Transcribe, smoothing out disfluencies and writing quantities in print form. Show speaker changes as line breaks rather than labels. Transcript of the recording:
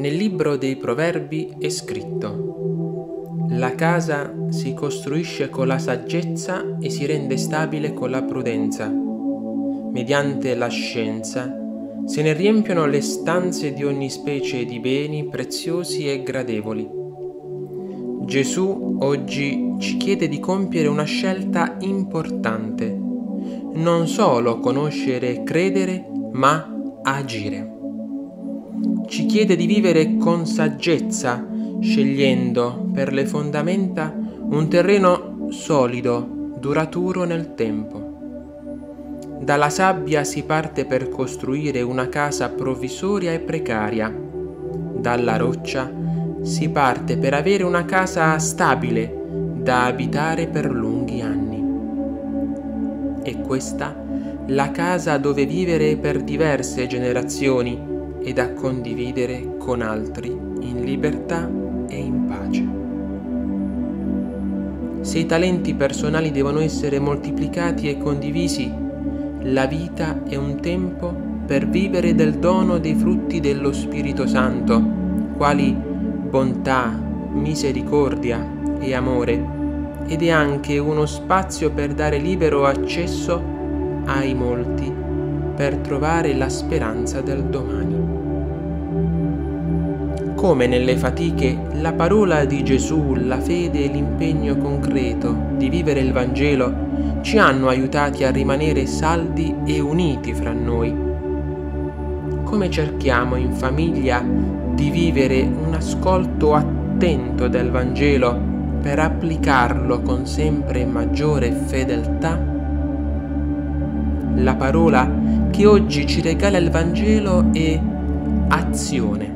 Nel libro dei Proverbi è scritto: la casa si costruisce con la saggezza e si rende stabile con la prudenza. Mediante la scienza se ne riempiono le stanze di ogni specie di beni preziosi e gradevoli. Gesù oggi ci chiede di compiere una scelta importante: non solo conoscere e credere, ma agire. Ci chiede di vivere con saggezza, scegliendo per le fondamenta un terreno solido, duraturo nel tempo. Dalla sabbia si parte per costruire una casa provvisoria e precaria. Dalla roccia si parte per avere una casa stabile da abitare per lunghi anni. È questa la casa dove vivere per diverse generazioni e da condividere con altri in libertà e in pace. Se i talenti personali devono essere moltiplicati e condivisi, la vita è un tempo per vivere del dono dei frutti dello Spirito Santo, quali bontà, misericordia e amore, ed è anche uno spazio per dare libero accesso ai molti per trovare la speranza del domani. Come nelle fatiche, la parola di Gesù, la fede e l'impegno concreto di vivere il Vangelo ci hanno aiutati a rimanere saldi e uniti fra noi. Come cerchiamo in famiglia di vivere un ascolto attento del Vangelo per applicarlo con sempre maggiore fedeltà? La parola che oggi ci regala il Vangelo è azione.